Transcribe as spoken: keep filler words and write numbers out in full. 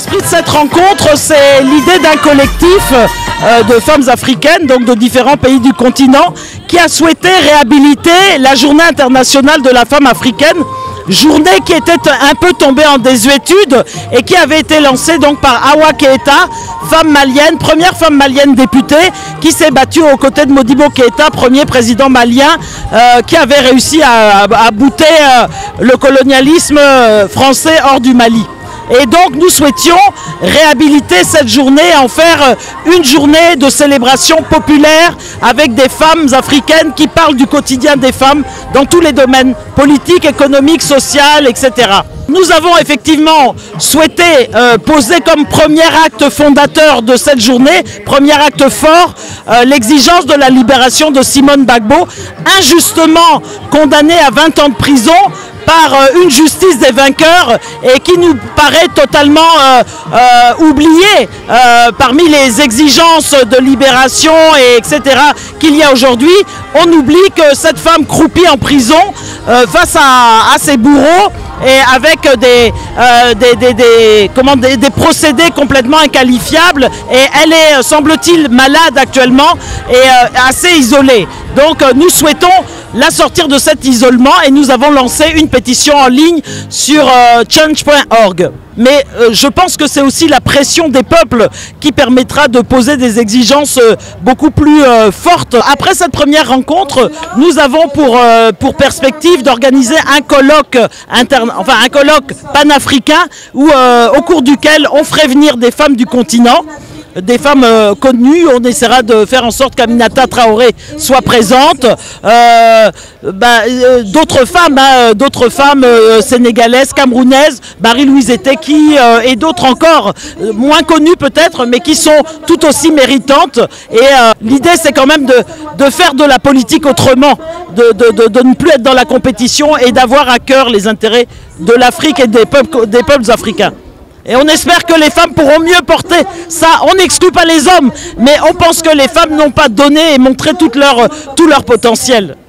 l'esprit de cette rencontre, c'est l'idée d'un collectif euh, de femmes africaines, donc de différents pays du continent, qui a souhaité réhabiliter la journée internationale de la femme africaine, journée qui était un peu tombée en désuétude et qui avait été lancée donc par Awa Keïta, femme malienne, première femme malienne députée, qui s'est battue aux côtés de Modibo Keïta, premier président malien, euh, qui avait réussi à, à, à bouter euh, le colonialisme français hors du Mali. Et donc nous souhaitions réhabiliter cette journée, en faire une journée de célébration populaire avec des femmes africaines qui parlent du quotidien des femmes dans tous les domaines, politiques, économiques, social, et cetera. Nous avons effectivement souhaité euh, poser comme premier acte fondateur de cette journée, premier acte fort, euh, l'exigence de la libération de Simone Gbagbo, injustement condamnée à vingt ans de prison par euh, une justice des vainqueurs et qui nous paraît totalement euh, euh, oubliée euh, parmi les exigences de libération, et etc. qu'il y a aujourd'hui. On oublie que cette femme croupie en prison euh, face à, à ses bourreaux et avec des, euh, des, des, des, comment, des, des procédés complètement inqualifiables, et elle est, semble-t-il, malade actuellement et euh, assez isolée. Donc euh, nous souhaitons la sortir de cet isolement et nous avons lancé une pétition en ligne sur euh, change point org. Mais euh, je pense que c'est aussi la pression des peuples qui permettra de poser des exigences euh, beaucoup plus euh, fortes. Après cette première rencontre, nous avons pour, euh, pour perspective d'organiser un colloque interne, enfin un colloque panafricain où, euh, au cours duquel on ferait venir des femmes du continent, des femmes euh, connues. On essaiera de faire en sorte qu'Aminata Traoré soit présente, euh, bah, euh, d'autres femmes, hein, d'autres femmes euh, sénégalaises, camerounaises, Marie-Louise Eteki euh, et d'autres encore, euh, moins connues peut-être, mais qui sont tout aussi méritantes. Et euh, l'idée, c'est quand même de, de faire de la politique autrement, de, de, de, de ne plus être dans la compétition et d'avoir à cœur les intérêts de l'Afrique et des peuples, des peuples africains. Et on espère que les femmes pourront mieux porter ça. On n'exclut pas les hommes, mais on pense que les femmes n'ont pas donné et montré tout leur, tout leur potentiel.